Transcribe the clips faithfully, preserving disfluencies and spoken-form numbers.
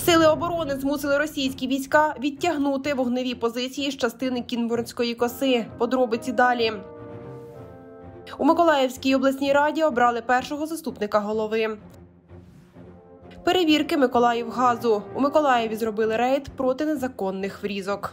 Сили оборони змусили російські війська відтягнути вогневі позиції з частини Кінбурнської коси. Подробиці далі. У Миколаївській обласній раді обрали першого заступника голови. Перевірки Миколаївгазу. У Миколаєві зробили рейд проти незаконних врізок.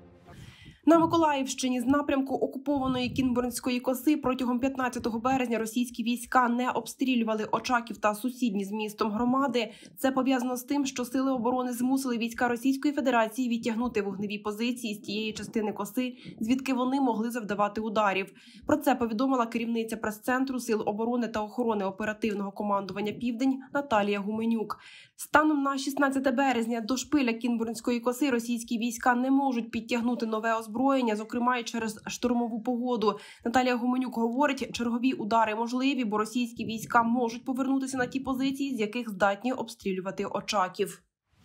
На Миколаївщині з напрямку окупованої Кінбурнської коси протягом п'ятнадцятого березня російські війська не обстрілювали Очаків та сусідні з містом громади. Це пов'язано з тим, що Сили оборони змусили війська Російської Федерації відтягнути вогневі позиції з тієї частини коси, звідки вони могли завдавати ударів. Про це повідомила керівниця прес-центру Сил оборони та охорони оперативного командування «Південь» Наталія Гуменюк. Станом на шістнадцяте березня до шпиля Кінбурнської коси російські війська не можуть підтягнути нове озброєння, зокрема й через штурмову погоду. Наталія Гуменюк говорить, чергові удари можливі, бо російські війська можуть повернутися на ті позиції, з яких здатні обстрілювати Очаків.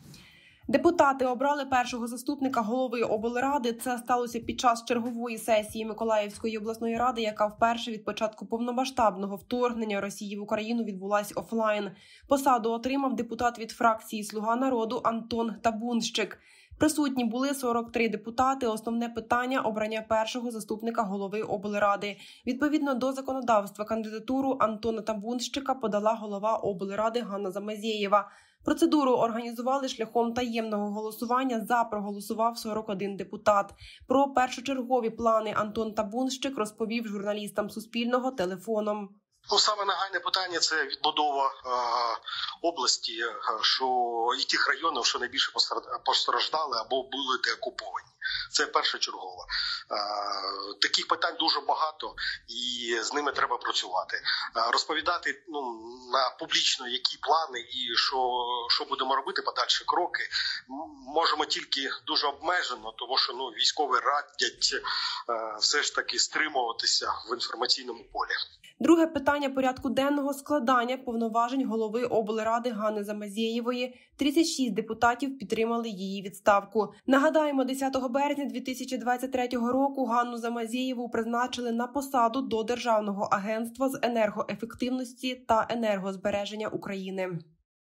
Депутати обрали першого заступника голови облради. Це сталося під час чергової сесії Миколаївської обласної ради, яка вперше від початку повномасштабного вторгнення Росії в Україну відбулась офлайн. Посаду отримав депутат від фракції «Слуга народу» Антон Табунщик. Присутні були сорок три депутати. Основне питання – обрання першого заступника голови облради. Відповідно до законодавства кандидатуру Антона Табунщика подала голова облради Ганна Замазєєва. Процедуру організували шляхом таємного голосування. За проголосував сорок один депутат. Про першочергові плани Антон Табунщик розповів журналістам Суспільного телефоном. Ну, саме нагальне питання – це відбудова е, області, що і тих районів, що найбільше постраждали або були деокуповані. Це першочергово. Е, таких питань дуже багато, і з ними треба працювати. Е, розповідати ну, на публічно, які плани і що, що будемо робити, подальші кроки, можемо тільки дуже обмежено, тому що ну, військові радять е, все ж таки стримуватися в інформаційному полі. Друге питання порядку денного – складання повноважень голови облради Ганни Замазєєвої. тридцять шість депутатів підтримали її відставку. Нагадаємо, десятого березня дві тисячі двадцять третього року Ганну Замазєєву призначили на посаду до Державного агентства з енергоефективності та енергозбереження України.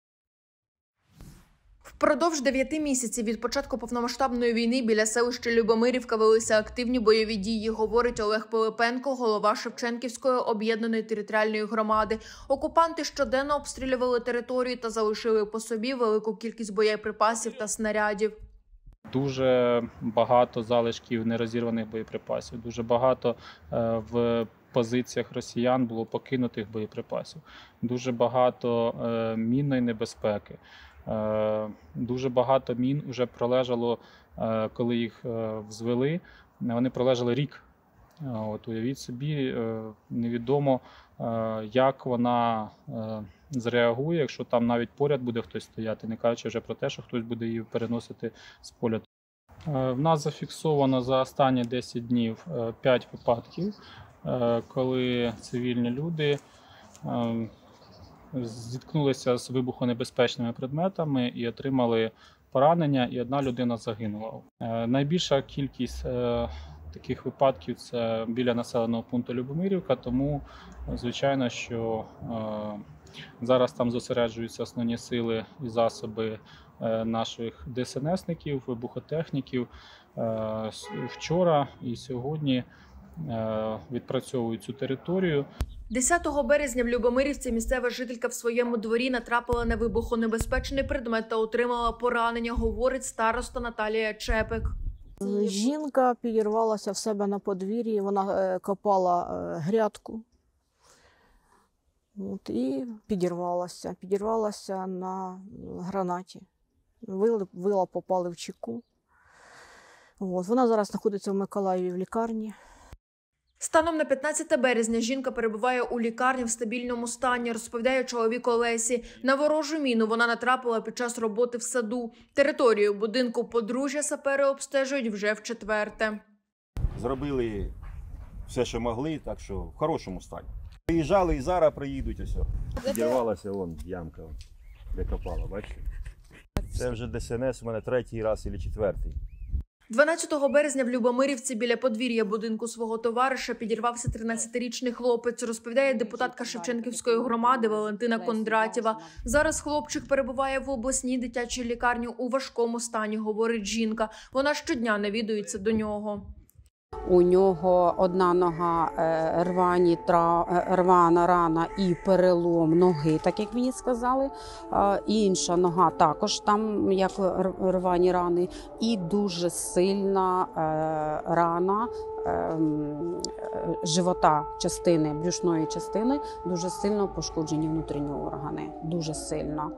Впродовж дев'яти місяців від початку повномасштабної війни біля селища Любомирівка велися активні бойові дії, говорить Олег Пилипенко, голова Шевченківської об'єднаної територіальної громади. Окупанти щоденно обстрілювали територію та залишили по собі велику кількість боєприпасів та снарядів. Дуже багато залишків нерозірваних боєприпасів, дуже багато е, в позиціях росіян було покинутих боєприпасів, дуже багато е, мінної небезпеки. Дуже багато мін вже пролежало, коли їх взвели, вони пролежали рік. От, уявіть собі, невідомо, як вона зреагує, якщо там навіть поряд буде хтось стояти, не кажучи вже про те, що хтось буде її переносити з поля. В нас зафіксовано за останні десять днів п'ять випадків, коли цивільні люди зіткнулися з вибухонебезпечними предметами і отримали поранення, і одна людина загинула. Найбільша кількість таких випадків – це біля населеного пункту Любомирівка, тому, звичайно, що зараз там зосереджуються основні сили і засоби наших де ес ен есників, вибухотехніків. Вчора і сьогодні відпрацьовують цю територію. десятого березня в Любомирівці місцева жителька в своєму дворі натрапила на вибухонебезпечний предмет та отримала поранення, говорить староста Наталія Чепик. Жінка підірвалася в себе на подвір'ї, вона копала грядку от, і підірвалася. Підірвалася на гранаті. Вила, вила попали в чеку. От, вона зараз знаходиться в Миколаєві в лікарні. Станом на п'ятнадцяте березня жінка перебуває у лікарні в стабільному стані, розповідає чоловік Олесі. На ворожу міну вона натрапила під час роботи в саду. Територію будинку подружжя сапери обстежують вже вчетверте. Зробили все, що могли, так що в хорошому стані. Приїжджали і зараз приїдуть. Ось. Підірвалася вон ямка, де копала, бачите? Це вже де ес ен ес у мене третій раз або четвертий. дванадцятого березня в Любомирівці біля подвір'я будинку свого товариша підірвався тринадцятирічний хлопець, розповідає депутатка Шевченківської громади Валентина Кондратєва. Зараз хлопчик перебуває в обласній дитячій лікарні у важкому стані, говорить жінка. Вона щодня навідується до нього. У нього одна нога рвані, рвана рана і перелом ноги, так як мені сказали. Інша нога також там, як рвані рани. І дуже сильна рана живота, частини, брюшної частини. Дуже сильно пошкоджені внутрішні органи. Дуже сильно.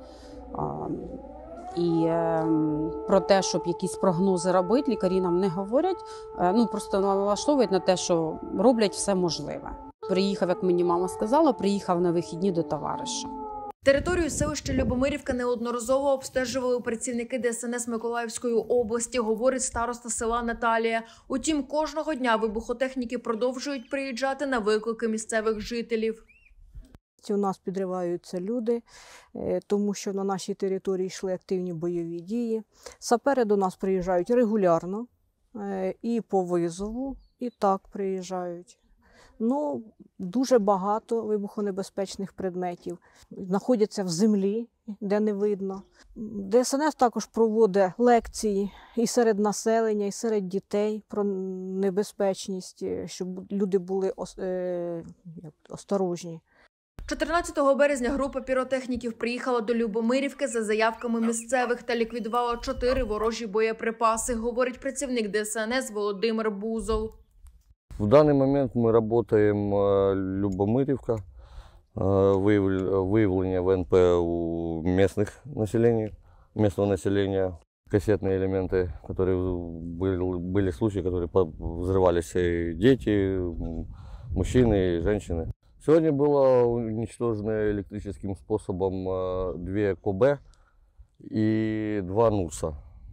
І е, про те, щоб якісь прогнози робити, лікарі нам не говорять, е, ну просто налаштовують на те, що роблять все можливе. Приїхав, як мені мама сказала, приїхав на вихідні до товариша. Територію селища Любомирівка неодноразово обстежували працівники Де Ес Ен Ес Миколаївської області, говорить староста села Наталія. Утім, кожного дня вибухотехніки продовжують приїжджати на виклики місцевих жителів. У нас підриваються люди, тому що на нашій території йшли активні бойові дії. Сапери до нас приїжджають регулярно, і по визову, і так приїжджають. Ну, дуже багато вибухонебезпечних предметів знаходяться в землі, де не видно. Де Ес Ен Ес також проводить лекції і серед населення, і серед дітей про небезпечність, щоб люди були осторожні. чотирнадцятого березня група піротехніків приїхала до Любомирівки за заявками місцевих та ліквідувала чотири ворожі боєприпаси, говорить працівник Де Ес Ен Ес Володимир Бузол. В даний момент ми працюємо Любомирівка, виявлення В Н П у місцевих населення, місцевого населення, кассетные элементы, которые были, были случаи, которые взрывались и дети, мужчины и женщины. Сегодня было уничтожено электрическим способом две Ко Бе и два Нуса.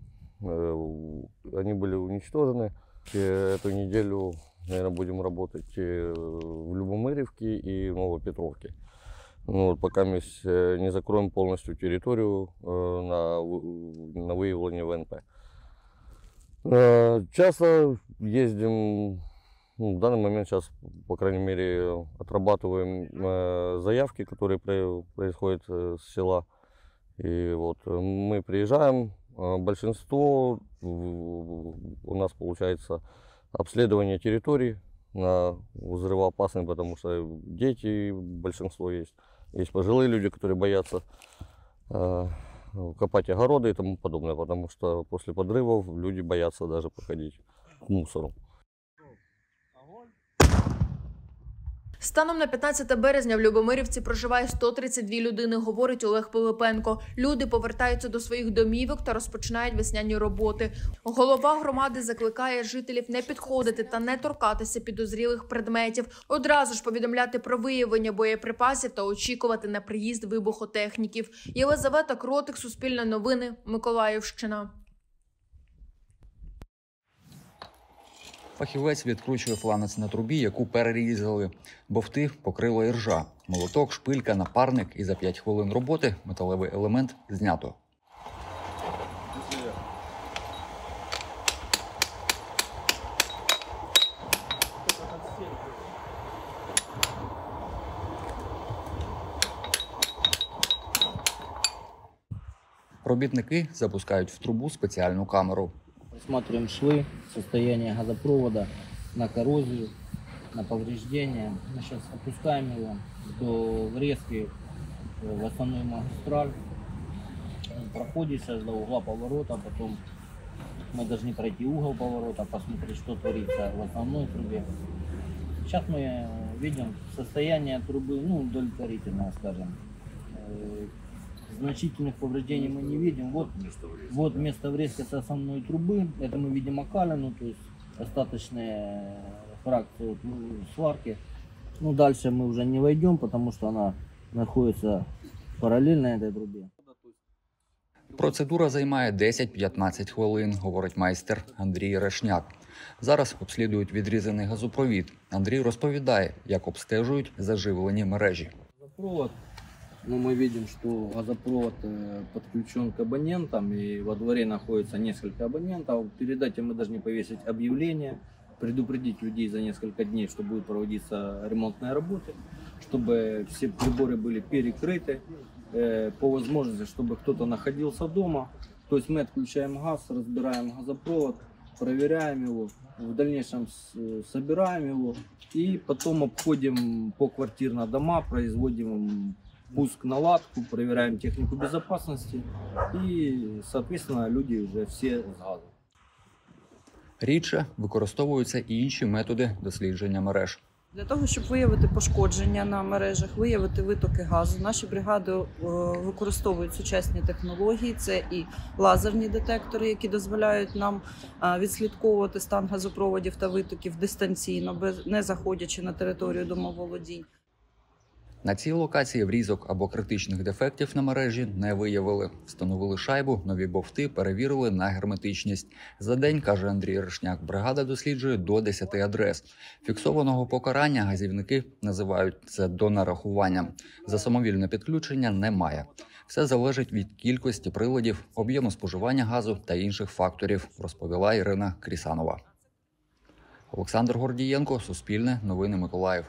Они были уничтожены. Эту неделю, наверное, будем работать в Любомирівці и в Новопетровке. Ну, вот пока мы не закроем полностью территорию на, на выявление В Н П. Часто ездим. Ну, в данный момент сейчас, по крайней мере, отрабатываем э, заявки, которые при, происходят э, с села. И вот мы приезжаем, э, большинство, э, у нас получается обследование территории на взрывоопасные, потому что дети, большинство есть. Есть пожилые люди, которые боятся э, копать огороды и тому подобное, потому что после подрывов люди боятся даже подходить к мусору. Станом на п'ятнадцяте березня в Любомирівці проживає сто тридцять дві людини, говорить Олег Пилипенко. Люди повертаються до своїх домівок та розпочинають весняні роботи. Голова громади закликає жителів не підходити та не торкатися підозрілих предметів, одразу ж повідомляти про виявлення боєприпасів та очікувати на приїзд вибухотехніків. Єлизавета Кротик, Суспільне новини, Миколаївщина. Фахівець відкручує фланець на трубі, яку перерізали. Бовти покрило іржа. Молоток, шпилька, напарник, і за п'ять хвилин роботи металевий елемент знято. Робітники запускають в трубу спеціальну камеру. Рассматриваем швы, состояние газопровода на коррозию, на повреждения. Мы сейчас опускаем его до врезки в основную магистраль. Он проходит сейчас до угла поворота, потом мы должны пройти угол поворота, посмотреть, что творится в основной трубе. Сейчас мы видим состояние трубы, ну, удовлетворительное, скажем. Значительных повреждений мы не видим. Вот, вот место врезки с основной трубы. Это мы видим окалину, то есть остаточные фракции сварки. Ну, дальше мы уже не войдем, потому что она находится параллельно этой трубе. Процедура займає десять-п'ятнадцять хвилин, говорить майстер Андрій Решняк. Зараз обслідують відрізаний газопровід. Андрій розповідає, як обстежують заживлені мережі. Газопровод Но мы видим, что газопровод подключен к абонентам, и во дворе находится несколько абонентов. Перед этим мы должны повесить объявление, предупредить людей за несколько дней, что будут проводиться ремонтные работы, чтобы все приборы были перекрыты, по возможности, чтобы кто-то находился дома. То есть мы отключаем газ, разбираем газопровод, проверяем его, в дальнейшем собираем его и потом обходим по квартирным домам, производим пуск-наладку, проверяем технику безопасности и, соответственно, люди вже всі з газу. Рідше використовуються і інші методи дослідження мереж. Для того, щоб виявити пошкодження на мережах, виявити витоки газу, наші бригади використовують сучасні технології. Це і лазерні детектори, які дозволяють нам відслідковувати стан газопроводів та витоків дистанційно, не заходячи на територію домоволодінь. На цій локації врізок або критичних дефектів на мережі не виявили. Встановили шайбу, нові бовти перевірили на герметичність. За день, каже Андрій Решняк, бригада досліджує до десяти адрес. Фіксованого покарання газівники називають це донарахуванням. За самовільне підключення немає. Все залежить від кількості приладів, об'єму споживання газу та інших факторів, розповіла Ірина Крісанова. Олександр Гордієнко, Суспільне, Новини Миколаїв.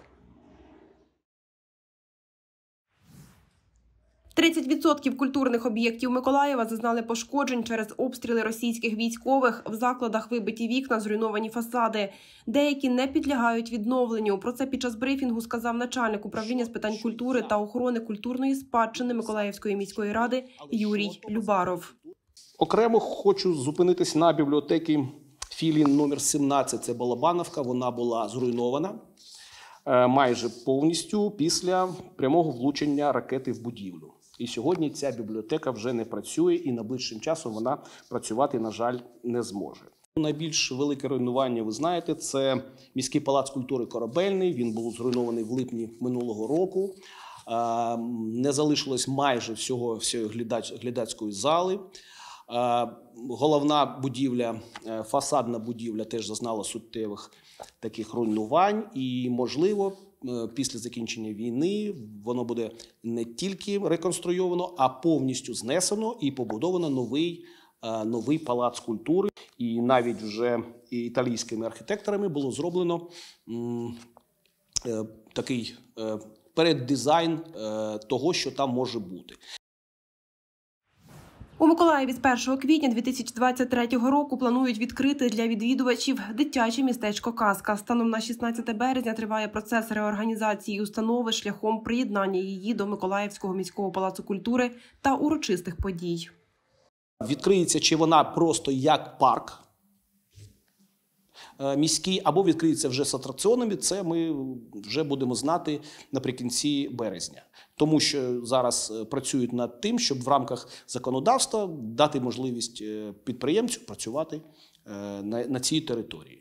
тридцять відсотків культурних об'єктів Миколаєва зазнали пошкоджень через обстріли російських військових. В закладах вибиті вікна, зруйновані фасади. Деякі не підлягають відновленню. Про це під час брифінгу сказав начальник управління з питань культури та охорони культурної спадщини Миколаївської міської ради Юрій Любаров. Окремо хочу зупинитись на бібліотеці філії номер сімнадцять. Це Балабановка. Вона була зруйнована майже повністю після прямого влучення ракети в будівлю. І сьогодні ця бібліотека вже не працює, і найближчим часом вона працювати, на жаль, не зможе. Найбільш велике руйнування, ви знаєте, це міський палац культури «Корабельний». Він був зруйнований в липні минулого року. Не залишилось майже всього всієї глядацької зали. Головна будівля, фасадна будівля теж зазнала суттєвих таких руйнувань. І, можливо, після закінчення війни воно буде не тільки реконструйовано, а повністю знесено і побудовано новий, новий палац культури. І навіть вже італійськими архітекторами було зроблено м, е, такий е, переддизайн е, того, що там може бути. У Миколаєві з першого квітня дві тисячі двадцять третього року планують відкрити для відвідувачів дитяче містечко «Казка». Станом на шістнадцяте березня триває процес реорганізації установи шляхом приєднання її до Миколаївського міського палацу культури та урочистих подій. Відкриється чи вона просто як парк міський, або відкриється вже з атракціонами, це ми вже будемо знати наприкінці березня. Тому що зараз працюють над тим, щоб в рамках законодавства дати можливість підприємцю працювати на цій території.